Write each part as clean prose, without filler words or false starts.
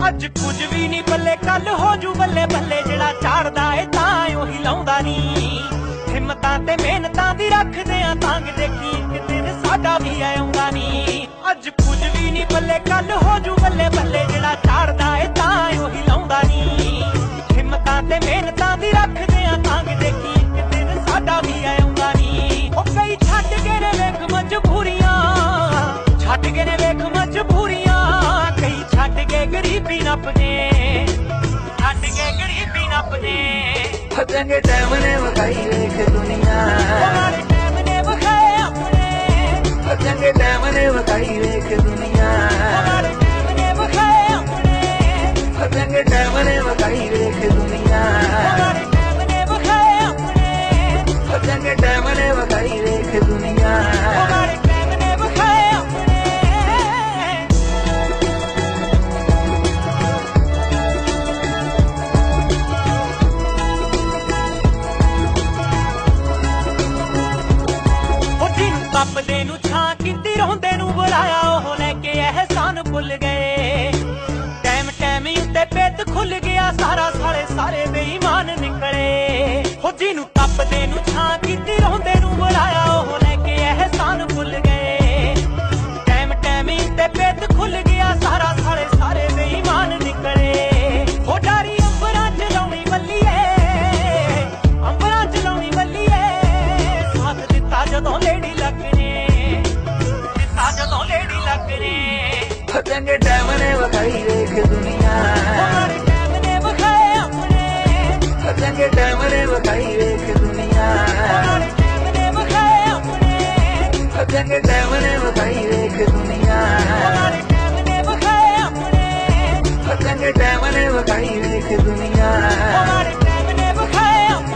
ਅੱਜ ਕੁਝ ਵੀ ਨਹੀਂ ਬੱਲੇ ਕੱਲ ਹੋ ਜੂ ਬੱਲੇ ਬੱਲੇ ਜਿਹੜਾ ਝਾੜਦਾ ਏ ਤਾਂ ਉਹੀ ਲਾਉਂਦਾ ਨਹੀਂ ਹਿੰਮਤਾਂ ਤੇ ਮਿਹਨਤਾਂ ਦੀ ਰੱਖਦੇ ਆ ਤਾਂਗ ਦੇਖੀ ਇੱਕ ਦਿਨ ਸਾਡਾ ਵੀ ਆਉਂਦਾ ਨਹੀਂ ਅੱਜ ਕੁਝ ਵੀ ਨਹੀਂ ਬੱਲੇ ਕੱਲ ਹੋ ਜੂ ਬੱਲੇ ਬੱਲੇ ਜਿਹੜਾ ਝਾੜਦਾ ਏ ਤਾਂ ਉਹੀ ਲਾਉਂਦਾ ਨਹੀਂ ਹਿੰਮਤਾਂ ਤੇ ਮਿਹਨਤਾਂ ਦੀ ਰੱਖਦੇ ਆ ਤਾਂਗ ਦੇਖੀ ਇੱਕ ਦਿਨ ਸਾਡਾ ਵੀ ਆਉਂਦਾ ਨਹੀਂ ਉਹ ਕਈ ਛੱਡ ਕੇ ਨੇ ਵੇਖ ਮਜਬੂਰੀਆਂ ਛੱਡ ਕੇ ਨੇ ਵੇਖ ਮਜਬੂਰੀਆਂ ਕਈ ਛੱਡ ਕੇ ਗਰੀਬੀ ਨੱਪਦੇ ਛੱਡ ਕੇ ਗਰੀਬੀ ਨੱਪਦੇ ਚੰਗੇ ਟਾਈਮ ਨੇ ਵਿਖਾਈ ਵੇਖ ਦੁਨੀਆ ਮਾੜੇ ਟਾਈਮ ਨੇ ਵਿਖਾਏ ਆਪਣੇ ਚੰਗੇ ਟਾਈਮ ਨੇ ਵਿਖਾਈ ਵੇਖ ਦੁਨੀਆ ਮਾੜੇ ਟਾਈਮ ਨੇ ਵਿਖਾਏ ਆਪਣੇ ਚੰਗੇ ਟਾਈਮ ਨੇ ਵਿਖਾਈ ਵੇਖ ਦੁਨੀਆ ਮਾੜੇ ਟਾਈਮ ਨੇ ਵਿਖਾਏ ਆਪਣੇ ਚੰਗੇ ਟਾਈਮ ਨੇ ਵਿਖਾਈ ਵੇਖ ਦੁਨੀਆ ਮਾੜੇ ਟਾਈਮ ਨੇ ਵਿਖਾਏ ਆਪਣੇ ਤਪਦੇ ਨੂੰ ਛਾਂ ਕੀਤੀ ਰੋਂਦੇ ਨੂੰ ਬੁਲਾਇਆ ਉਹ ਲੈ ਕੇ ਅਹਿਸਾਨ ਭੁੱਲ ਗਏ ਟਾਈਮ ਟਾਈਮ ਉੱਤੇ ਪੇਤ ਖੁੱਲ ਗਿਆ ਸਾਰਾ ਸਾਲੇ ਸਾਰੇ ਬੇਈਮਾਨ ਨਿਕਲੇ ਹੋ ਜਿਹਨੂੰ ਤਪਦੇ ਨੂੰ ਛਾਂ ਕੀਤੀ ਰੋਂਦੇ ਨੂੰ ਬੁਲਾਇਆ ਉਹ ਲੈ ਕੇ ਅਹਿਸਾਨ ਭੁੱਲ ਗਏ ਟਾਈਮ ਟਾਈਮ ਉੱਤੇ ਪੇਤ ਖੁੱਲ ਗਿਆ ਸਾਰਾ ਸਾਲੇ ਸਾਰੇ ਬੇਈਮਾਨ ਨਿਕਲੇ ਹੋ ਡਾਰੀ ਅੰਬਰਾਂ ਚ ਲਾਉਣੀ ਬੱਲੀਏ ਅੰਬਰਾਂ ਚ ਲਾਉਣੀ ਬੱਲੀਏ ਸਾਥ ਦਿੱਤਾ ਜਦੋਂ ਲੇਡੀ ਚੰਗੇ ਟਾਈਮ ਨੇ ਵਿਖਾਈ ਵੇਖ ਦੁਨੀਆ ਮਾੜੇ ਟਾਈਮ ਨੇ ਵਿਖਾਏ ਆਪਣੇ ਚੰਗੇ ਟਾਈਮ ਨੇ ਵਿਖਾਈ ਵੇਖ ਦੁਨੀਆ ਮਾੜੇ ਟਾਈਮ ਨੇ ਵਿਖਾਏ ਆਪਣੇ ਚੰਗੇ ਟਾਈਮ ਨੇ ਵਿਖਾਈ ਵੇਖ ਦੁਨੀਆ ਮਾੜੇ ਟਾਈਮ ਨੇ ਵਿਖਾਏ ਆਪਣੇ ਚੰਗੇ ਟਾਈਮ ਨੇ ਵਿਖਾਈ ਵੇਖ ਦੁਨੀਆ ਮਾੜੇ ਟਾਈਮ ਨੇ ਵਿਖਾਏ ਆਪਣੇ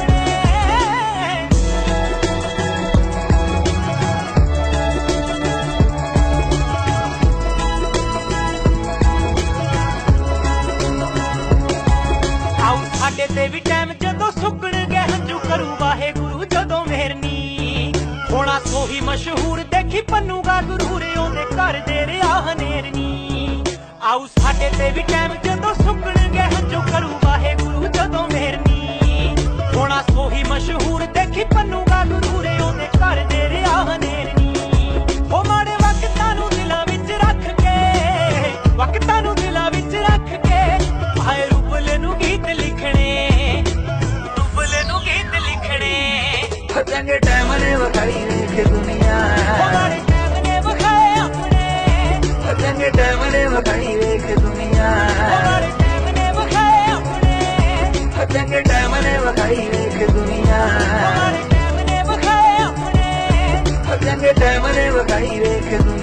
ਸਾਡੇ ਤੇ ਵੀ ਟਾਈਮ ਜਦੋਂ ਸੁੱਕਣਗੇ ਹੰਝੂ ਕਰੂ ਵਾਹਿਗੁਰੂ ਜਦੋਂ ਮਿਹਰਨੀ ਹੋਣਾ ਸੋਹੀ ਮਸ਼ਹੂਰ ਦੇਖੀ ਪੰਨੂਗਾ ਗੁਰੂਰ ਉਹਦੇ ਘਰ ਦੇ ਰਿਆ ਹਨੇਰਨੀ ਆਉ ਸਾਡੇ ਤੇ ਵੀ ਟਾਈਮ ਜਦੋਂ ਸੁੱਕਣਗੇ ਹੰਝੂ ਕਰੂ ਵਾਹਿਗੁਰੂ ਜਦੋਂ ਮਿਹਰਨੀ ਹੋਣਾ ਸੋਹੀ ਮਸ਼ਹੂਰ ਦੇਖੀ ਪੰਨੂਗਾ ਗੁਰੂਰ ਉਹਦੇ ਘਰ ਦੇ ਰਿਆ ਹਨੇਰਨੀ ਉਹ ਮਾੜੇ ਵਕਤਾਂ ਨੂੰ ਦਿਲਾਂ ਵਿੱਚ ਰੱਖ ਕੇ ਵਕਤਾਂ ਨੂੰ ਦਿਲਾਂ ਵਿੱਚ ਰੱਖ ਕੇ ਆਏ ਰੂਬਲੇ ਨੂੰ ਗੀਤ ਚੰਗੇ ਟਾਈਮ ਨੇ ਵਿਖਾਈ ਵੇਖ ਦੁਨੀਆ ਮਾੜੇ ਟਾਈਮ ਨੇ ਵਿਖਾਏ ਆਪਣੇ ਚੰਗੇ ਟਾਈਮ ਨੇ ਵਿਖਾਈ ਵੇਖ ਦੁਨੀਆ ਮਾੜੇ ਟਾਈਮ ਨੇ ਵਿਖਾਏ ਆਪਣੇ ਚੰਗੇ ਟਾਈਮ ਨੇ ਵਿਖਾਈ ਵੇਖ ਦੁਨੀਆ ਮਾੜੇ ਟਾਈਮ ਨੇ ਵਿਖਾਏ ਆਪਣੇ ਚੰਗੇ ਟਾਈਮ ਨੇ ਵਿਖਾਈ ਵੇਖ ਦੁਨੀਆ